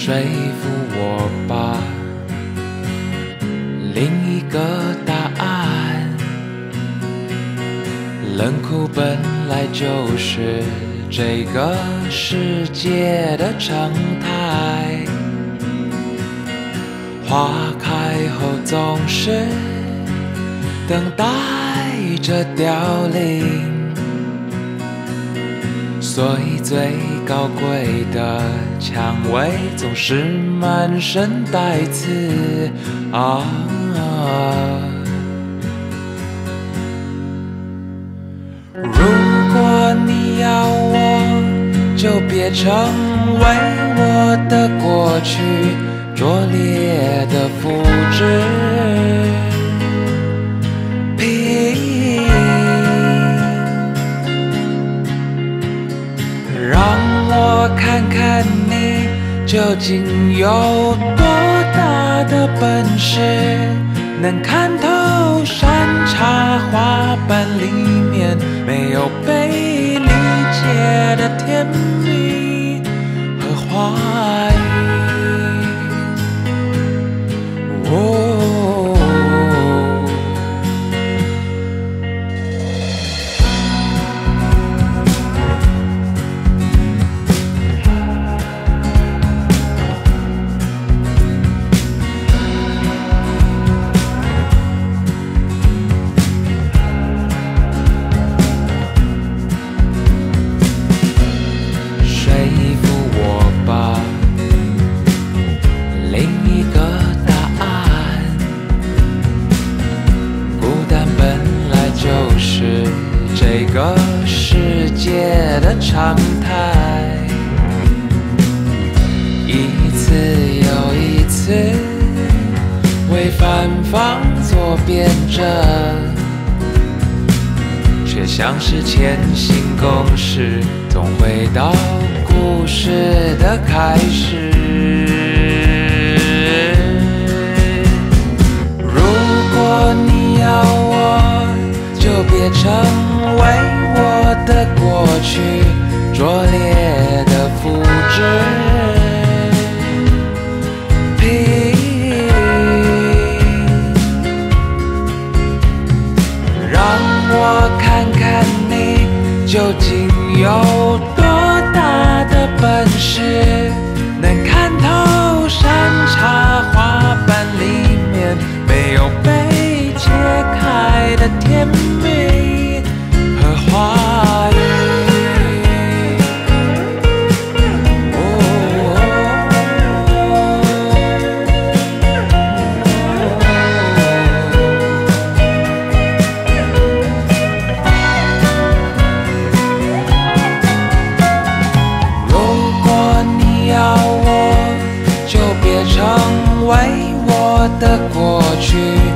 说服我吧，另一个答案。冷酷本来就是这个世界的常态，花开后总是等待着凋零，所以最高贵的蔷薇总是满身带刺啊。如果你要我，就别成为我的过去，拙劣的复制品，让我看看你究竟有多大的本事，能看透山茶花瓣里面没有被理解的甜蜜和怀疑。这个世界的常态，一次又一次为反方作辩证，却像是前行公式，总回到故事的开始。如果你要我，就别成为我的过去，拙劣的复制品，让我看看你究竟有多大的本事，能看透山茶花瓣里面没有被切开的甜蜜和怀疑。如果你要我，就别成为我的过去，